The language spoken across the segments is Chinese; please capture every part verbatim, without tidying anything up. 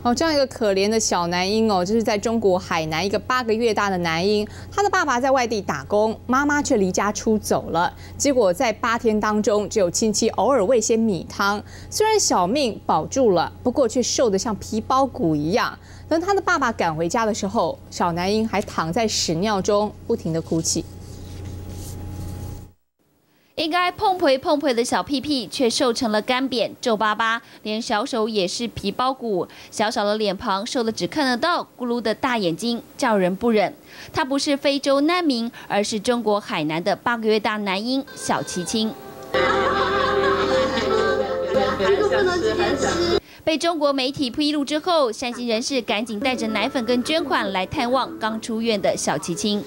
哦，这样一个可怜的小男婴哦，这是在中国海南一个八个月大的男婴，他的爸爸在外地打工，妈妈却离家出走了。结果在八天当中，只有亲戚偶尔喂些米汤，虽然小命保住了，不过却瘦得像皮包骨一样。等他的爸爸赶回家的时候，小男婴还躺在屎尿中，不停地哭泣。 应该碰腿碰腿的小屁屁，却瘦成了干瘪皱巴巴，连小手也是皮包骨，小小的脸庞瘦得只看得到咕噜的大眼睛，叫人不忍。他不是非洲难民，而是中国海南的八个月大男婴小琪青。被中国媒体披露之后，善心人士赶紧带着奶粉跟捐款来探望刚出院的小琪青。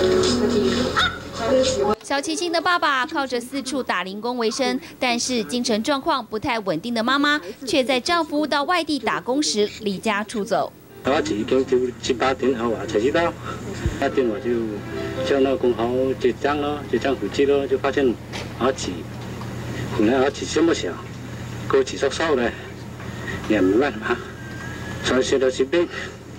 小琪青的爸爸靠着四处打零工为生，但是精神状况不太稳定的妈妈，却在丈夫到外地打工时离家出走。 我已經就七八點後話才知道，那天我就叫那工行結帳咯，結帳回去咯，就發現兒子，本來兒子這麼小，個子瘦瘦的，也沒辦法，所以學到疾病。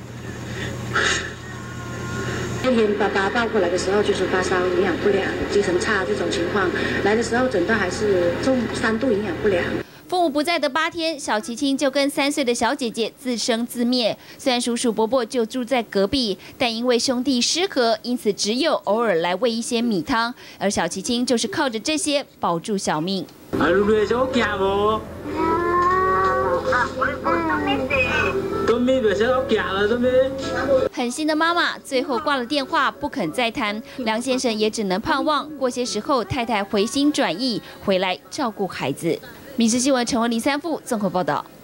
那天爸爸抱过来的时候就是发烧、营养不良、精神差这种情况，来的时候诊断还是中三度营养不良。 父母不在的八天，小琪青就跟三岁的小姐姐自生自灭。虽然叔叔伯伯就住在隔壁，但因为兄弟失和，因此只有偶尔来喂一些米汤，而小琪青就是靠着这些保住小命。 啊，你你想驚無？ 狠心的妈妈最后挂了电话，不肯再谈。梁先生也只能盼望过些时候太太回心转意，回来照顾孩子。民视新闻陈文林三副综合报道。